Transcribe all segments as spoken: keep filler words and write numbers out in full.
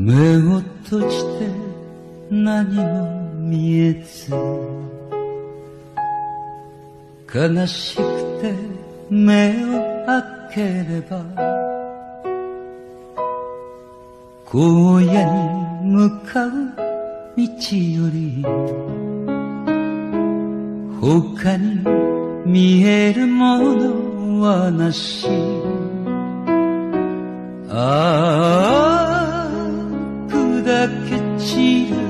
目を閉じて何も見えず、悲しくて目を開ければ荒野に向かう道より他に見えるものはなし。ああ砕け散る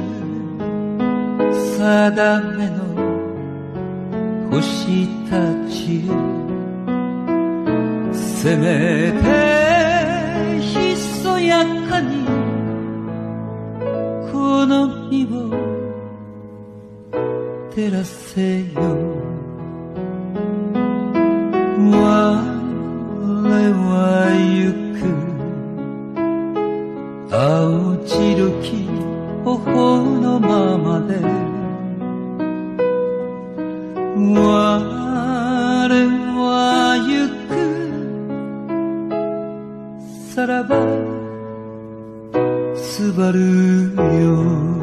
定めの星たち、せめてひそやかにこの身を照らせよ。我は行く青白き頬のままで、我は行くさらばすばるよ。